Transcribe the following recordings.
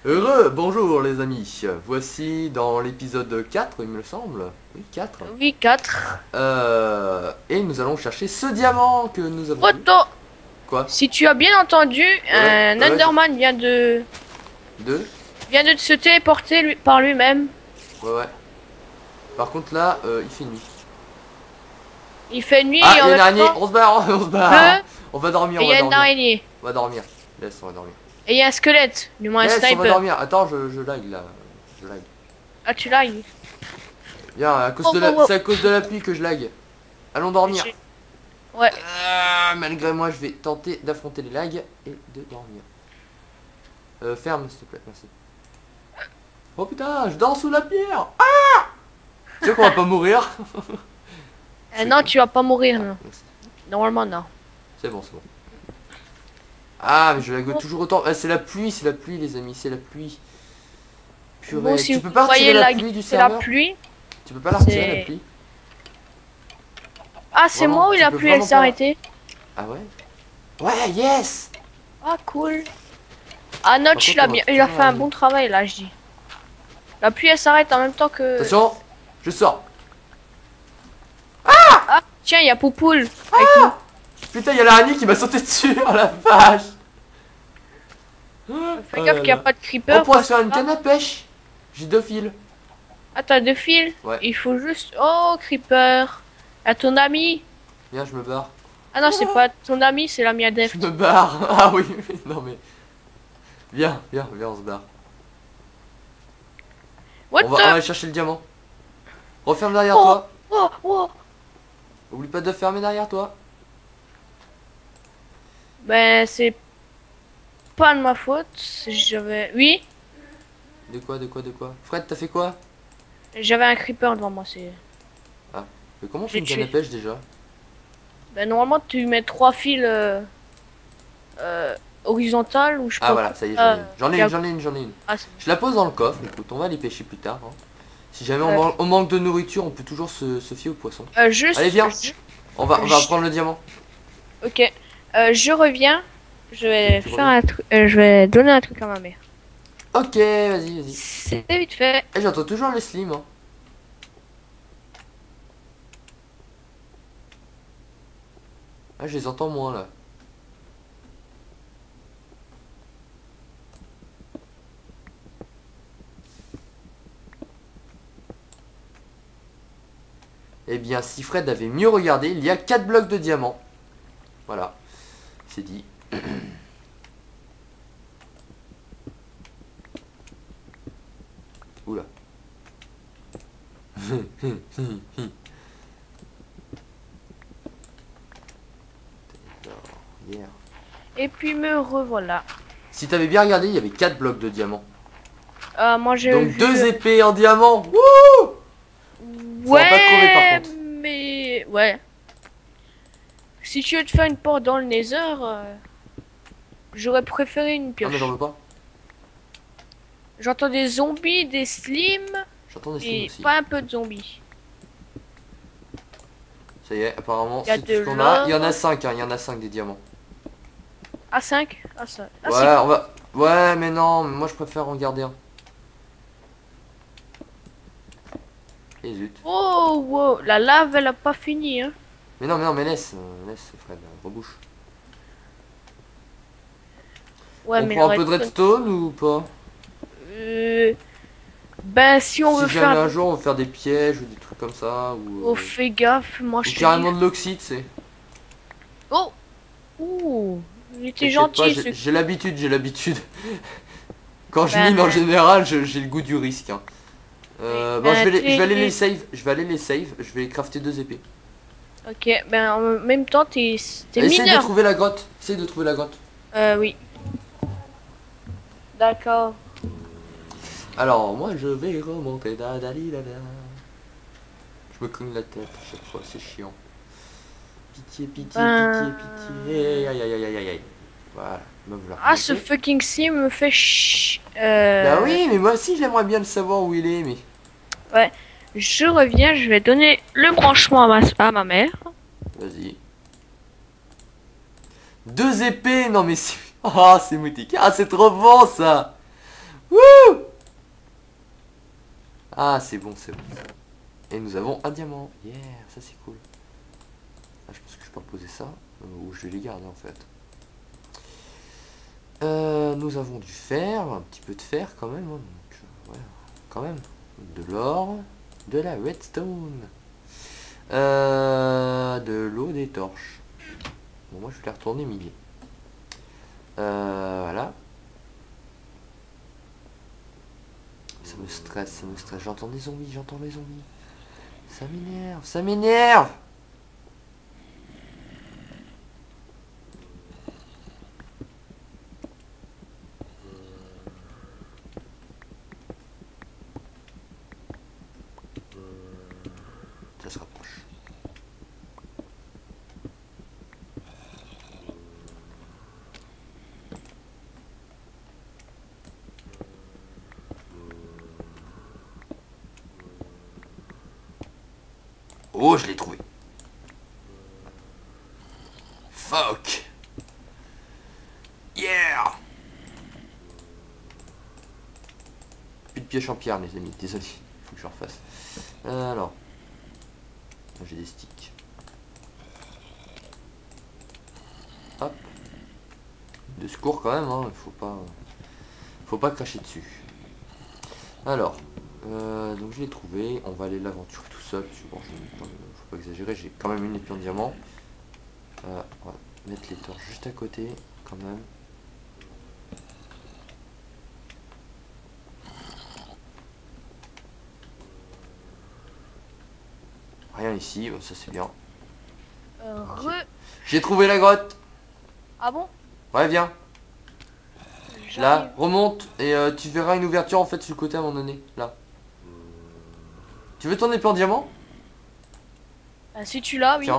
Bonjour les amis, voici dans l'épisode 4 il me semble, oui 4. Oui, 4. Et nous allons chercher ce diamant que nous avons eu. Otto, Quoi? si tu as bien entendu, un ouais. Enderman vient de Deux? se téléporter par lui-même. Ouais. Par contre là, il fait nuit. Il fait nuit Ah, et il y en a une même araignée, temps, on se barre, on se barre. bleu, On va dormir, et on il y va a une dormir. araignée. On va dormir. Laisse, on va dormir. Et il y a un squelette, du moins un Laisse, on va sniper. dormir. Attends, je lag là. Je lag. Ah, tu l'as. Viens, à cause Oh, de la... oh, oh. c'est à cause de la pluie que je lag. Allons dormir. Ouais. Malgré moi, je vais tenter d'affronter les lags et de dormir. Ferme, s'il te plaît, merci. Oh putain, je dors sous la pierre. Ah! Tu sais qu'on va pas mourir. Non, tu vas pas mourir, non. Merci. Normalement, non. C'est bon, c'est bon. Ah, mais je lag toujours autant. Ah, c'est la pluie, les amis, c'est la pluie. Purée, Bon, si tu vous peux pas voyez retirer la pluie du c'est la serveur? pluie. Tu peux pas la retirer C'est- la pluie? Ah, c'est Vraiment, moi où tu la peux pluie, elle vraiment s'est pas- arrêtée. Ah ouais? Ouais, yes! Ah, cool. Ah, Notch, contre, on va il a toujours fait un aller. bon travail, là, je dis. La pluie, elle s'arrête en même temps que... Attention, je sors. Ah, tiens, il y a Poupoule avec nous. Putain, il y a l'araignée qui m'a sauté dessus, oh la vache! Fais Oh gaffe là qu'il n'y a là. pas de creeper. On pourrait se parce faire une que- canne à pêche. J'ai 2 fils. Ah, t'as 2 fils. Ouais. Il faut juste... Oh, creeper. À ton ami. Viens, je me barre. Ah non, c'est pas ton ami, c'est l'ami Je Adef. me barre. Ah oui, non mais... Viens, viens, viens, on se barre. What On va the... aller chercher le diamant. Referme derrière Oh. toi. Oh, oh. Oublie pas de fermer derrière toi. Ben, c'est pas de ma faute. J'avais... Oui, De quoi, de quoi, de quoi? Fred, t'as fait quoi? j'avais un creeper devant moi, c'est... Mais comment on fait J'ai une canne à tué. pêche déjà? Ben, normalement, tu mets 3 fils... horizontales ou je sais Ah pas voilà, quoi. ça y est, j'en ai une. J'en ai y a- une, j'en ai une, j'en ai une. Ah, Je la pose dans le coffre, écoute, on va aller pêcher plus tard. Hein. Si jamais Ouais. on manque de nourriture, on peut toujours se fier aux poissons. juste... Allez, viens. On va Je- prendre le diamant. Ok. Je reviens. Je vais Tu faire un truc... je vais donner un truc à ma mère. Ok, vas-y, vas-y. C'est vite fait. Eh, j'entends toujours les slims. Hein. Ah, je les entends moins là. Eh bien, si Fred avait mieux regardé, il y a 4 blocs de diamants. Voilà, c'est dit. Oula. Yeah. Et puis me revoilà. Si t'avais bien regardé, il y avait 4 blocs de diamants. Moi j'ai Donc vu... 2 épées en diamant. Wouh! Faudra Ouais, pas crever, par contre. mais... Ouais. Si tu veux te faire une porte dans le Nether, j'aurais préféré une Ah pioche. mais j'en veux pas. J'entends des zombies, des slims, J'entends des et slims aussi. pas un peu de zombies. Ça y est, apparemment, Il y a c'est tout de ce qu'on a. Il y en a l'or. 5, hein, il y en a 5 des diamants. A5 Ah, ça. Ah, Ouais, on va... Ouais, mais non, mais moi je préfère en garder un. Et zut. Oh, wow. La lave, elle a pas fini, hein. Mais non, mais laisse, laisse Fred, rebouche. Ouais, On mais prend le un peu de redstone- redstone ou pas? Ben, si on veut Si jamais faire... un jour on veut faire des pièges ou des trucs comme ça, ou, Oh, fais gaffe, moi ou je te carrément dis... de l'oxyde, c'est... Oh. Ouh. Il était T'inquiète gentil, pas, ce... j'ai l'habitude, j'ai l'habitude. Quand je Ben, mine en général, j'ai le goût du risque. Hein. Oui, Bon, ben, je vais aller t'es- les save, je vais crafter 2 épées. Ok, ben en même temps, t'es Essaye de mineur. trouver la grotte, essaye de trouver la grotte. Oui. D'accord. Alors, moi je vais remonter, Je me cogne la tête à chaque fois, c'est chiant. Pitié, pitié, Ben- pitié. Aïe, aïe, aïe, aïe, aïe. Voilà, me voilà. Ah, ce fucking sim me fait ch... Bah oui, mais moi aussi j'aimerais bien le savoir où il est, mais... Je reviens, je vais donner le branchement à ma mère. Vas-y. 2 épées, non mais c'est... Oh, c'est moutique. Ah, c'est trop bon ça. Wouh! Ah, c'est bon, c'est bon. Et nous avons un diamant. Yeah, ça c'est cool. Ah, je pense que je peux poser ça. Ou je vais les garder en fait. Nous avons du fer, un petit peu de fer quand même. Hein, donc, ouais, quand même. De l'or, de la redstone, de l'eau, des torches. Bon, moi je vais les retourner milliers. Voilà. Ça me stresse, ça me stresse. J'entends des zombies, j'entends les zombies. Ça m'énerve, ça m'énerve. Ça se rapproche. Oh, je l'ai trouvé. Fuck. Yeah. Plus de pioche en pierre, les amis. Désolé. Faut que je refasse. Alors. J'ai des sticks. Hop. De secours quand même, hein. Faut pas cracher dessus. Alors. Donc je l'ai trouvé. On va aller l'aventure tout seul. Parce que bon, faut pas exagérer. J'ai quand même une épée en diamant. On va mettre les torches juste à côté, quand même. Rien ici, ça c'est bien. J'ai trouvé la grotte. Ah bon? Ouais, viens. Là, remonte et tu verras une ouverture en fait sur le côté à un moment donné. Là. Tu veux ton épée en diamant? Si tu l'as, oui. Tiens.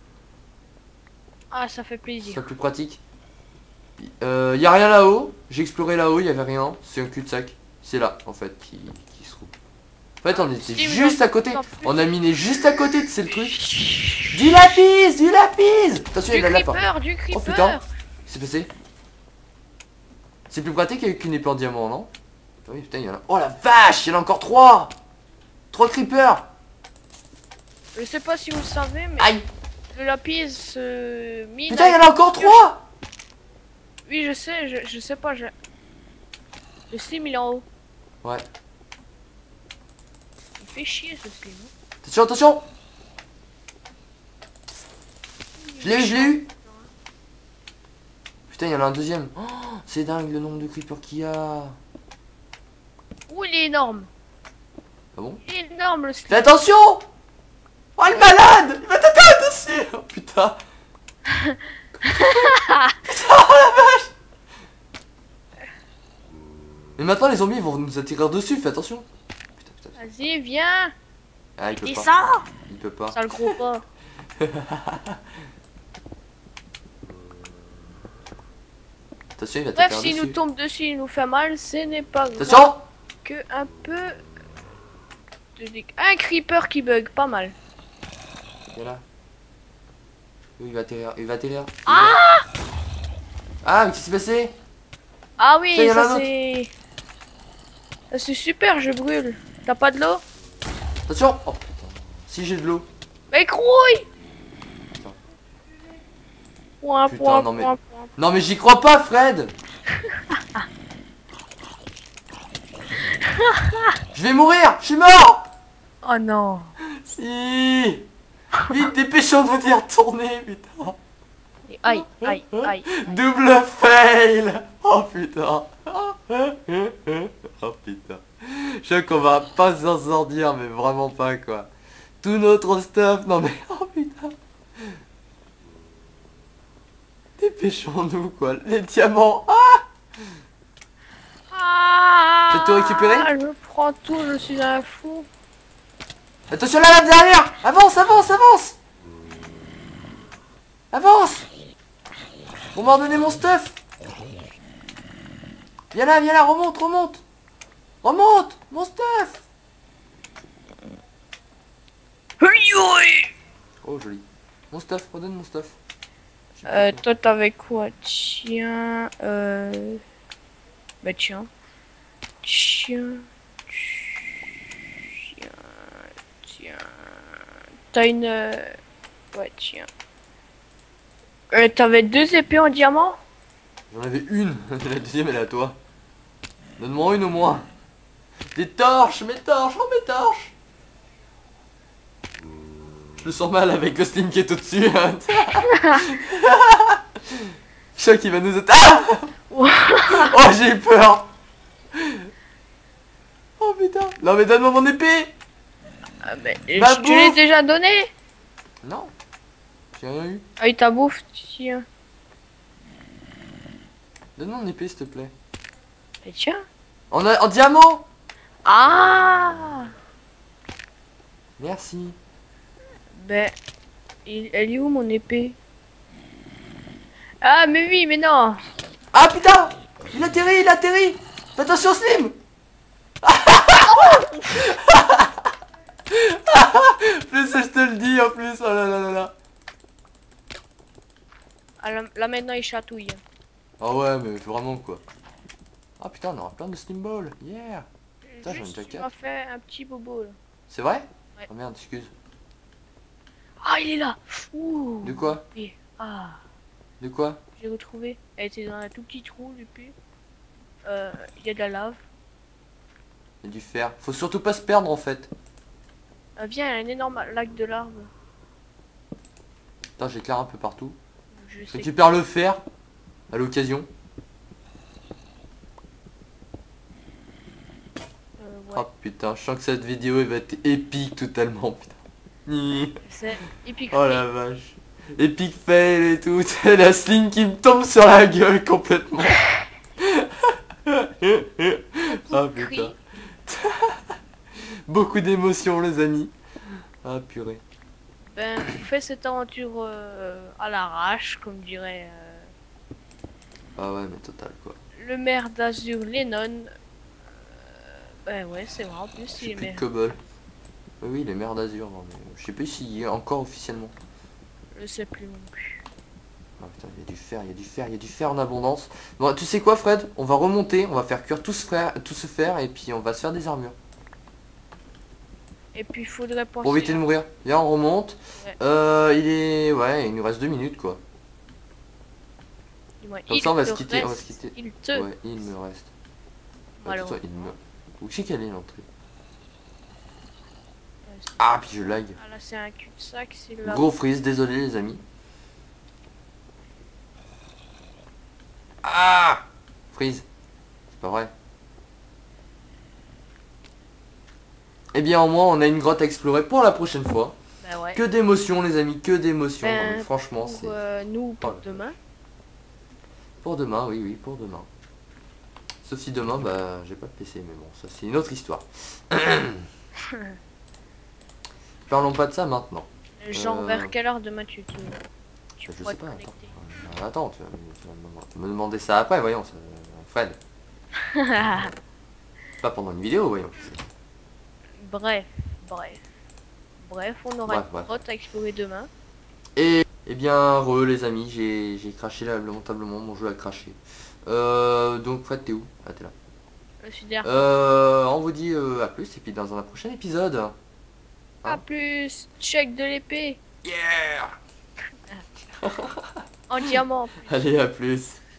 Ah, ça fait plaisir. C'est plus pratique. Y a rien là-haut. J'ai exploré là-haut, il y avait rien. C'est un cul-de-sac. C'est là en fait qui se trouve. En fait, on était juste à côté. On a miné juste à côté, c'est le truc. Du lapis, du lapis. Attention, il y a de la lapin. Du creeper. Oh putain, c'est passé. C'est plus pratique avec une épée en diamant, non? Oui, putain, il y en a. Oh la vache, il y en a encore 3. 3 creepers. Je sais pas si vous le savez, mais aïe, le lapis mine. putain, il y en a encore 3. Oui, je sais, je sais pas. Le slim il est en haut. Ouais. Il fait chier ce slim. Attention, attention. Je l'ai eu, je l'ai eu. Putain, il y en a un deuxième. Oh, c'est dingue le nombre de creepers qu'il y a. Ouh, il est énorme. Ah bon? Il est énorme le slim. Fais attention. Oh, le malade. Il va t'attaquer dessus. Oh putain. Putain, oh la vache. Mais maintenant les zombies vont nous attirer dessus, fais attention. Putain, putain. Vas-y, viens. Ah, il peut pas. Descends. Il peut pas. Ça le gros pas. Attention, il va Bref, t'attirer s'il dessus. nous tombe dessus, il nous fait mal, ce n'est pas grave. Attention. Que un peu un creeper qui bug, pas mal. Il est là. Oui, il va atterrir, il va atterrir. Ah. Ah, mais qu'est-ce qui s'est passé? Ah oui, Tiens, y en a ça un autre. c'est... C'est super, je brûle. T'as pas de l'eau? Attention. Oh putain. Si j'ai de l'eau. Mais grouille. Putain. Point, Putain, point, non, mais- point, point. Non mais j'y crois pas, Fred. Je vais mourir, je suis mort. Oh non. Si. Vite, dépêchons-nous d'y retourner, putain. Aïe, aïe, aïe. Double fail. Oh putain. Oh putain. Je sais qu'on va pas s'en sortir, mais vraiment pas quoi. Tout notre stuff, non mais oh putain. Dépêchons-nous quoi. Les diamants. Ah. Ah, T'as tout récupéré? Je prends tout, je suis un fou. Attention là, derrière. Avance, avance, avance. Avance. On m'a redonné mon stuff. Viens là, remonte, remonte. Remonte, mon stuff. Oh joli. Mon stuff, redonne mon stuff. Toi t'avais quoi? Tiens, bah tiens. Tiens. Tiens. T'as une... Ouais, tiens. T'avais 2 épées en diamant? J'en avais une. La deuxième elle est à toi. Donne-moi une au moins. Des torches, mes torches, oh mes torches. Je me sens mal avec le slim qui est au-dessus. Choc il va nous attaquer. Ah oh j'ai eu peur. Oh putain. Non mais donne-moi mon épée. Ah, mais Ma je te l'ai bouffe. déjà donné. Non. J'ai rien eu. Ah, il t'a bouffe, tiens. Donne-moi mon épée s'il te plaît. Et tiens. En diamant. Ah. Merci. Ben, elle est où mon épée? Ah, mais oui, mais non. Ah putain. Il atterrit, il atterrit. Fais attention Slim. Plus je te le dis en plus. Oh là là là là. Ah, là maintenant il chatouille. Ah ouais mais vraiment quoi. Ah putain on aura plein de Slim Balls. Yeah. Putain, j'en ai Juste, déjà tu 4. m'as fait un petit bobo là. C'est vrai? Ouais. Oh merde excuse. Ah, il est là. Ouh. De quoi? Oui. Ah, De quoi? j'ai retrouvé. Elle était dans un tout petit trou depuis. Il y a de la lave. Il y a du fer. Faut surtout pas se perdre en fait. Viens, il y a un énorme lac de larves. Putain j'éclaire un peu partout. Je sais. Récupère le fer. À l'occasion. Ouais. Oh putain je sens que cette vidéo elle va être épique totalement putain. C'est épique. Oh la vache. Epic fail et tout. C'est la sling qui me tombe sur la gueule complètement. Ah putain. Beaucoup d'émotions les amis. Ah purée. Ben, on fait cette aventure à l'arrache, comme dirait Ah ouais mais total quoi. le maire d'Azur Lennon. Ben ouais, c'est vrai, en plus il J'ai est plus de maire. cobble. Oui oui les mers d'Azur. Non mais je sais plus s'il y est encore officiellement. Je sais plus non plus. Ah putain il y a du fer, il y a du fer, il y a du fer en abondance. Bon tu sais quoi Fred? On va remonter, on va faire cuire tout ce fer et puis on va se faire des armures. Et puis il faudrait penser. Pour éviter de mourir. Viens on remonte. Ouais. Il est... Ouais il nous reste 2 minutes quoi. Ouais, Comme il ça on va te se quitter. On va se reste, quitter. Il te. Ouais il me reste. Alors, Attends, il me... Où c'est qu'elle est l'entrée? c'est- Ah puis je lag. Ah là c'est un cul-de-sac, c'est là. Gros freeze, désolé les amis. Ah freeze. C'est pas vrai. Eh bien au moins on a une grotte à explorer pour la prochaine fois. Bah ouais. Que d'émotions les amis, que d'émotions. Non, mais Ben, franchement pour c'est... nous, pour Oh. demain. Pour demain, oui oui pour demain. Sauf si demain bah j'ai pas de PC mais bon ça c'est une autre histoire. Parlons pas de ça maintenant. Genre vers quelle heure demain tu Je pourrais sais te pas, connecter? attends, tu vas me demander ça après, voyons, Fred. Pas pendant une vidéo, voyons. Bref, on aura Bref. une grotte à explorer demain. Et eh bien, les amis, j'ai craché lamentablement, mon jeu a craché. Donc Fred, t'es où? Ah, t'es là. Je suis derrière. On vous dit à plus, et puis dans un prochain épisode. A plus, check de l'épée Yeah. en diamant. Allez, à plus.